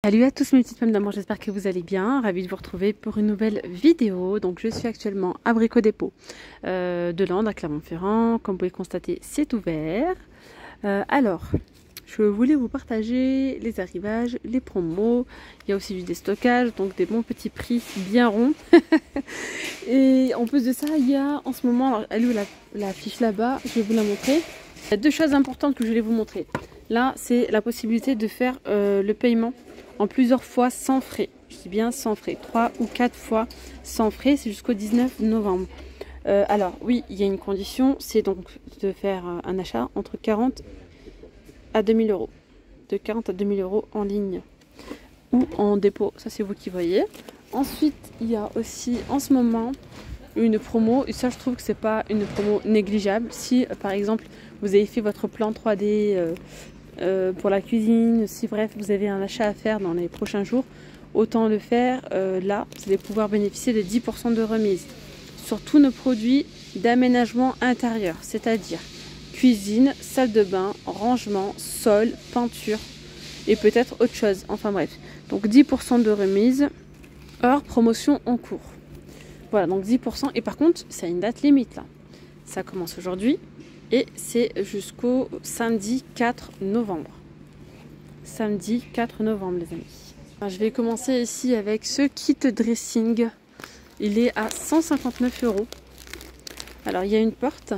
Salut à tous mes petites femmes d'amour, j'espère que vous allez bien. Ravie de vous retrouver pour une nouvelle vidéo. Donc je suis actuellement à Brico Dépôt de Landes à Clermont-Ferrand. Comme vous pouvez constater, c'est ouvert. Alors, je voulais vous partager les arrivages, les promos. Il y a aussi du déstockage, donc des bons petits prix bien ronds. Et en plus de ça, il y a en ce moment, alors, elle est où la fiche là-bas, je vais vous la montrer. Il y a deux choses importantes que je voulais vous montrer. Là, c'est la possibilité de faire le paiement en plusieurs fois sans frais. Je dis bien sans frais. 3 ou 4 fois sans frais. C'est jusqu'au 19 novembre. Alors, oui, il y a une condition. C'est donc de faire un achat entre 40 à 2000 euros. De 40 à 2000 euros en ligne ou en dépôt. Ça, c'est vous qui voyez. Ensuite, il y a aussi en ce moment une promo. Et ça, je trouve que c'est pas une promo négligeable. Si, par exemple, vous avez fait votre plan 3D... pour la cuisine, si bref vous avez un achat à faire dans les prochains jours, autant le faire là, vous allez pouvoir bénéficier de 10% de remise sur tous nos produits d'aménagement intérieur, c'est-à-dire cuisine, salle de bain, rangement, sol, peinture et peut-être autre chose, enfin bref. Donc 10% de remise hors promotion en cours. Voilà, donc 10%, et par contre ça a une date limite là, ça commence aujourd'hui. Et c'est jusqu'au samedi 4 novembre. Samedi 4 novembre, les amis. Alors, je vais commencer ici avec ce kit dressing. Il est à 159 euros. Alors, il y a une porte.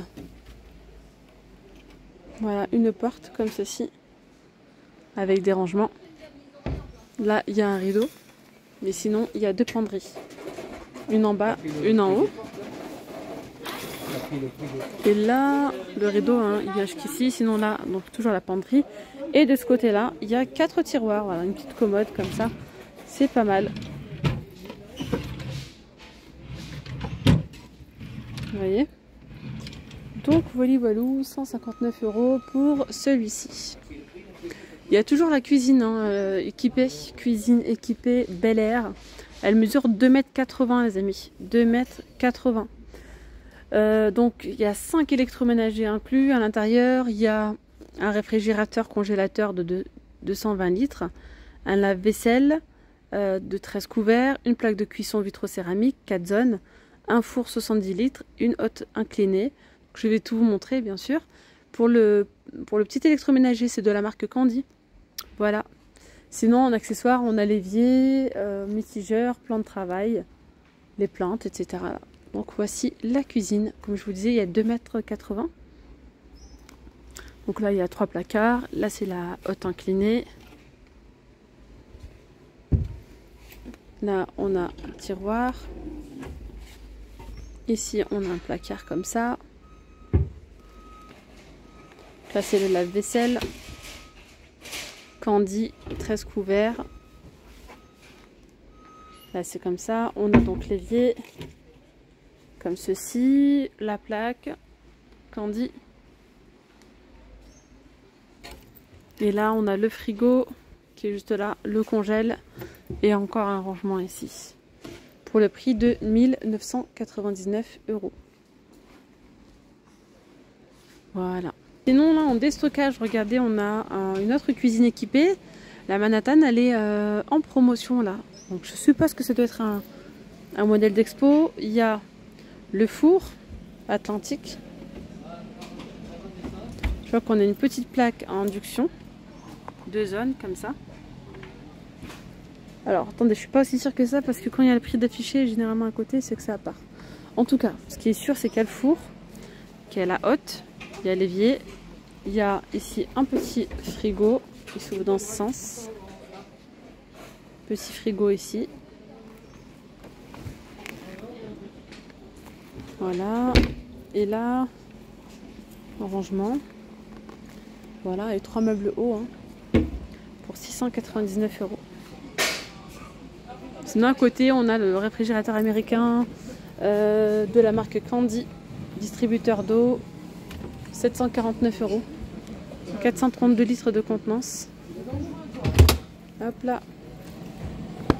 Voilà, une porte comme ceci. Avec des rangements. Là, il y a un rideau. Mais sinon, il y a deux penderies. Une en bas, une en haut. Et là, le rideau, hein, il vient jusqu'ici. Sinon là, donc toujours la penderie. Et de ce côté-là, il y a 4 tiroirs. Voilà, une petite commode comme ça. C'est pas mal. Vous voyez? Donc, voilà, 159 euros pour celui-ci. Il y a toujours la cuisine hein, équipée. Cuisine équipée Bel Air. Elle mesure 2,80 m les amis. 2,80 m. Donc il y a 5 électroménagers inclus à l'intérieur, il y a un réfrigérateur congélateur de 220 litres, un lave-vaisselle de 13 couverts, une plaque de cuisson vitrocéramique, 4 zones, un four 70 litres, une hotte inclinée. Je vais tout vous montrer bien sûr. Pour le petit électroménager, c'est de la marque Candy. Voilà. Sinon en accessoire, on a l'évier, mitigeur, plan de travail, les plantes, etc. Donc voici la cuisine. Comme je vous disais, il y a 2,80 m. Donc là, il y a 3 placards. Là, c'est la hotte inclinée. Là, on a un tiroir. Ici, on a un placard comme ça. Là, c'est le lave-vaisselle. Candy, 13 couverts. Là, c'est comme ça. On a donc l'évier. Comme ceci, la plaque, Candy. Et là, on a le frigo qui est juste là, le congèle et encore un rangement ici. Pour le prix de 1999 euros. Voilà. Sinon, là, en déstockage, regardez, on a une autre cuisine équipée. La Manhattan, elle est en promotion là. Donc, je suppose que ça doit être un modèle d'expo. Il y a le four Atlantique. Je vois qu'on a une petite plaque à induction. 2 zones comme ça. Alors attendez, je suis pas aussi sûre que ça parce que quand il y a le prix d'affiché généralement à côté, c'est que ça part. En tout cas, ce qui est sûr, c'est qu'il y a le four, qu'il y a la hotte, il y a l'évier. Il y a ici un petit frigo qui s'ouvre dans ce sens. Petit frigo ici. Voilà, et là, rangement. Voilà, et 3 meubles hauts hein, pour 699 euros. Sinon, à côté, on a le réfrigérateur américain de la marque Candy, distributeur d'eau, 749 euros. 432 litres de contenance. Hop là.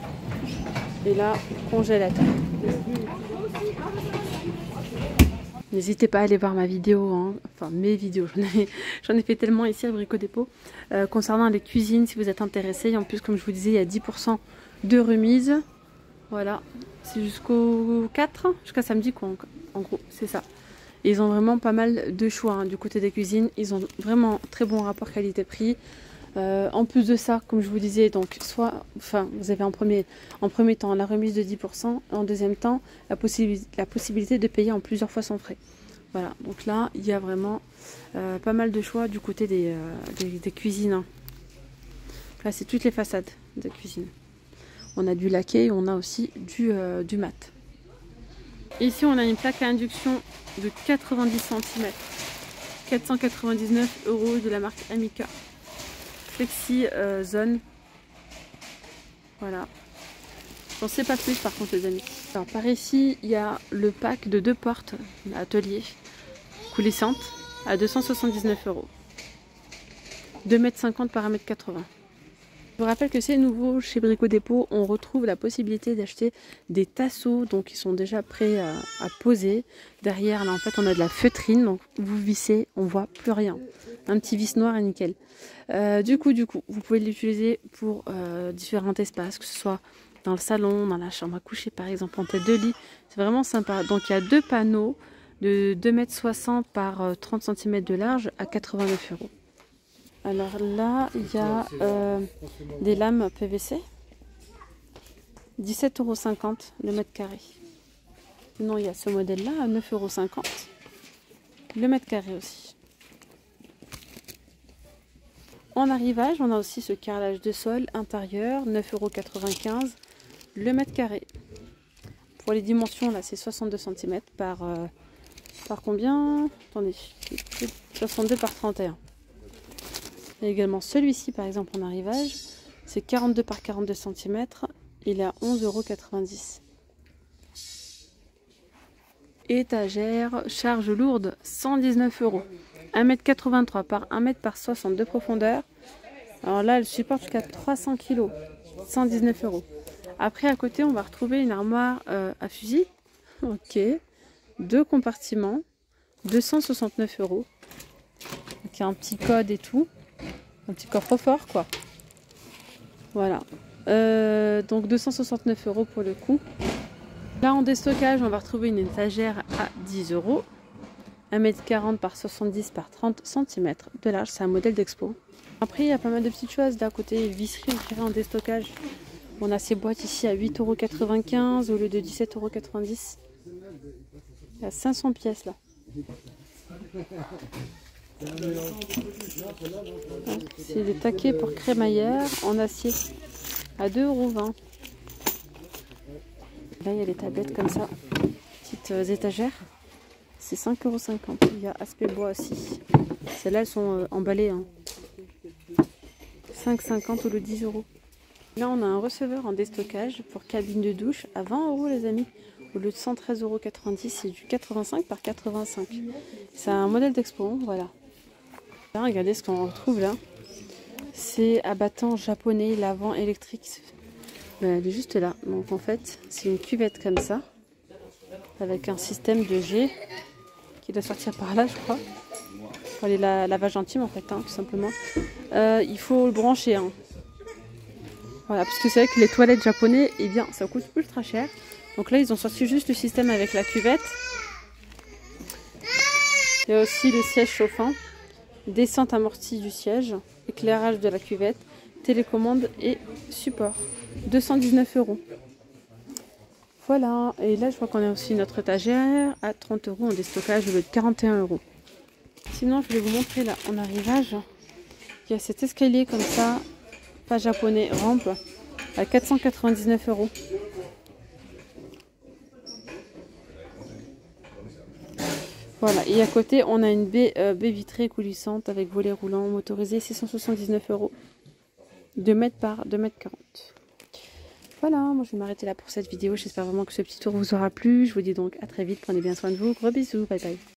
Et là, congélateur. N'hésitez pas à aller voir ma vidéo, hein. Enfin mes vidéos, j'en ai fait tellement ici à Brico Dépôt. Concernant les cuisines, si vous êtes intéressés, en plus comme je vous disais, il y a 10% de remise. Voilà, c'est jusqu'au 4, jusqu'à samedi quoi, en gros, c'est ça. Et ils ont vraiment pas mal de choix hein, du côté des cuisines, ils ont vraiment très bon rapport qualité-prix. En plus de ça, comme je vous disais, donc vous avez en premier temps la remise de 10%, en deuxième temps la possibilité de payer en plusieurs fois sans frais. Voilà, donc là il y a vraiment pas mal de choix du côté des cuisines. Hein. Là c'est toutes les façades de cuisine. On a du laqué et on a aussi du mat. Ici on a une plaque à induction de 90 cm, 499 € de la marque Amica. Flexi zone. Voilà. J'en sais pas plus par contre les amis. Alors par ici il y a le pack de 2 portes atelier coulissantes à 279 €. 2,50 m par 1,80 m. Je vous rappelle que c'est nouveau chez Brico Dépôt, on retrouve la possibilité d'acheter des tasseaux, donc ils sont déjà prêts à poser. Derrière là en fait on a de la feutrine, donc vous vissez, on voit plus rien. Un petit vis noir et nickel. Du coup, vous pouvez l'utiliser pour différents espaces, que ce soit dans le salon, dans la chambre à coucher par exemple, en tête de lit. C'est vraiment sympa. Donc il y a 2 panneaux de 2,60 m par 30 cm de large à 89 €. Alors là, il y a des lames PVC, 17,50 € le mètre carré. Sinon, il y a ce modèle-là à 9,50 € le mètre carré aussi. En arrivage, on a aussi ce carrelage de sol intérieur, 9,95 € le mètre carré. Pour les dimensions, là, c'est 62 cm par combien? Attendez, 62 par 31. Il y a également celui-ci, par exemple, en arrivage. C'est 42 par 42 cm. Il est à 11,90 €. Étagère, charge lourde, 119 €. 1,83 m par 1 m par 60 de profondeur. Alors là, elle supporte jusqu'à 300 kg. 119 €. Après, à côté, on va retrouver une armoire à fusil. Ok. 2 compartiments. 269 €. Donc, il y a un petit code et tout. Un petit coffre-fort, quoi. Voilà. Donc, 269 € pour le coup. Là, en déstockage, on va retrouver une étagère à 10 €. 1,40 m par 70 par 30 cm de large. C'est un modèle d'expo. Après, il y a pas mal de petites choses. D'un côté, visserie, je dirais, en déstockage. On a ces boîtes ici à 8,95 € au lieu de 17,90 €. Il y a 500 pièces là. C'est des taquets pour crémaillère en acier à 2,20 €. Là, il y a les tablettes comme ça, petites étagères. C'est 5,50 €. Il y a aspect bois aussi. Celles-là, elles sont emballées. Hein. 5,50 € au lieu de 10 €. Là, on a un receveur en déstockage pour cabine de douche à 20 € les amis. Au lieu de 113,90 €, c'est du 85 par 85. C'est un modèle d'expo, voilà. Là, regardez ce qu'on retrouve là. C'est abattant japonais, lavant électrique. Elle est juste là. Donc en fait, c'est une cuvette comme ça, avec un système de jet qui doit sortir par là, je crois. Pour les lavage intime en fait, hein, tout simplement. Il faut le brancher. Hein. Voilà, parce que c'est vrai que les toilettes japonais, eh bien, ça coûte ultra cher. Donc là, ils ont sorti juste le système avec la cuvette. Il y a aussi le siège chauffant, descente amortie du siège, éclairage de la cuvette, télécommande et support. 219 €. Voilà, et là je vois qu'on a aussi notre étagère à 30 € en déstockage au lieu de 41 €. Sinon, je vais vous montrer là en arrivage. Il y a cet escalier comme ça, pas japonais, rampe, à 499 €. Voilà, et à côté, on a une baie vitrée coulissante avec volet roulant motorisé, 679 €. 2 mètres par 2,40 m. Voilà, moi je vais m'arrêter là pour cette vidéo. J'espère vraiment que ce petit tour vous aura plu. Je vous dis donc à très vite. Prenez bien soin de vous. Gros bisous. Bye bye.